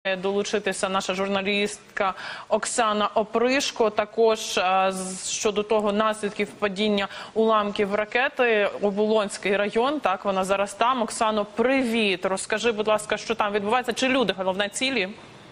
долучитися наша журналістка Оксана Опришко. Також щодо того наслідків падіння уламків ракети, Оболонський район, так, вона зараз там. Оксано, привіт! Розкажи, будь ласка, що там відбувається? Чи люди, головне, цілі?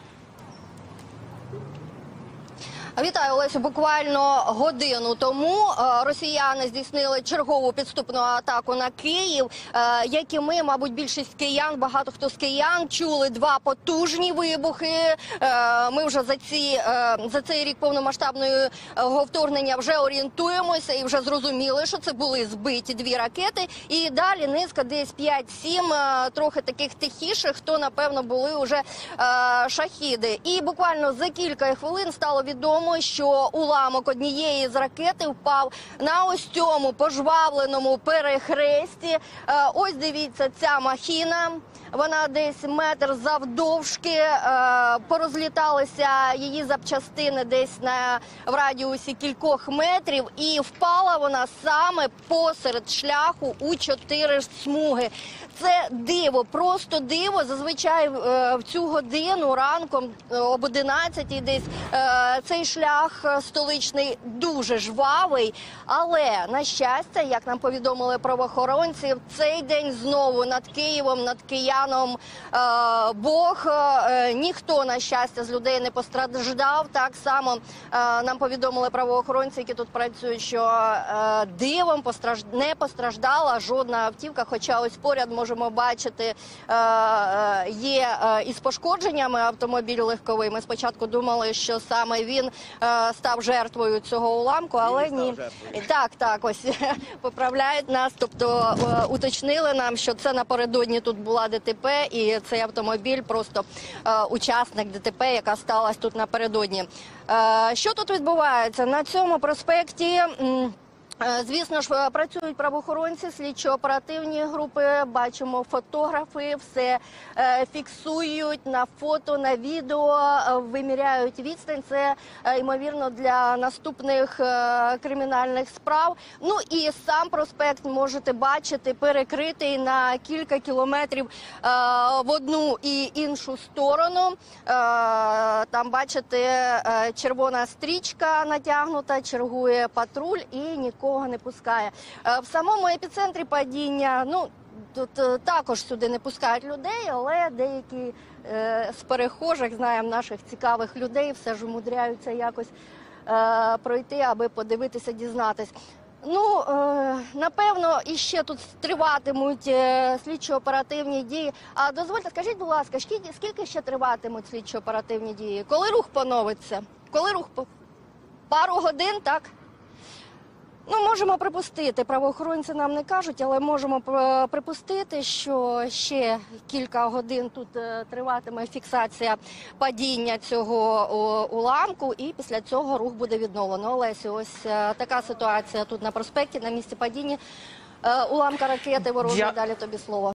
Вітаю, Олесю. Буквально годину тому росіяни здійснили чергову підступну атаку на Київ. Як і ми, мабуть, більшість киян, багато хто з киян чули два потужні вибухи. Ми вже за цей рік повномасштабного вторгнення вже орієнтуємося і вже зрозуміли, що це були збиті дві ракети. І далі низка десь 5-7, трохи таких тихіших, то, напевно, були вже шахіди. І буквально за кілька хвилин стало відомо, що уламок однієї з ракети впав на ось цьому пожвавленому перехресті. Ось дивіться, ця махіна, вона десь метр завдовжки, порозліталися її запчастини десь в радіусі кількох метрів, і впала вона саме посеред шляху у 4 смуги. Це диво, просто диво. Зазвичай в цю годину ранком об 11-й десь цей шлях столичний дуже жвавий, але, на щастя, як нам повідомили правоохоронці, в цей день знову над Києвом, над кияном Бог. Ніхто, на щастя, з людей не постраждав. Так само нам повідомили правоохоронці, які тут працюють, що дивом не постраждала жодна автівка, хоча ось поряд можемо бачити, є із пошкодженнями автомобіль легковий. Ми спочатку думали, що саме він став жертвою цього уламку, але ні. Так, ось поправляють нас, тобто уточнили нам, що це напередодні тут була ДТП, і цей автомобіль просто учасник ДТП, яка сталася тут напередодні. Що тут відбувається? На цьому проспекті, звісно ж, працюють правоохоронці, слідчо-оперативні групи, бачимо фотографи, все фіксують на фото, на відео, виміряють відстань. Це, ймовірно, для наступних кримінальних справ. Ну і сам проспект можете бачити перекритий на кілька кілометрів в одну і іншу сторону. Там, бачите, червона стрічка натягнута, чергує патруль і нікого не пускає. В самому епіцентрі падіння, тут також сюди не пускають людей, але деякі з перехожих, знаємо, наших цікавих людей, все ж умудряються якось пройти, аби подивитися, дізнатись. Напевно, іще тут триватимуть слідчо-оперативні дії. А дозвольте, скажіть, будь ласка, скільки ще триватимуть слідчо-оперативні дії? Коли рух поновиться? Пару годин, так? Можемо припустити, правоохоронці нам не кажуть, але можемо припустити, що ще кілька годин тут триватиме фіксація падіння цього уламку, і після цього рух буде відновлено. Олесю, ось така ситуація тут на проспекті, на місці падіння уламка ракети ворожої. Далі тобі слово.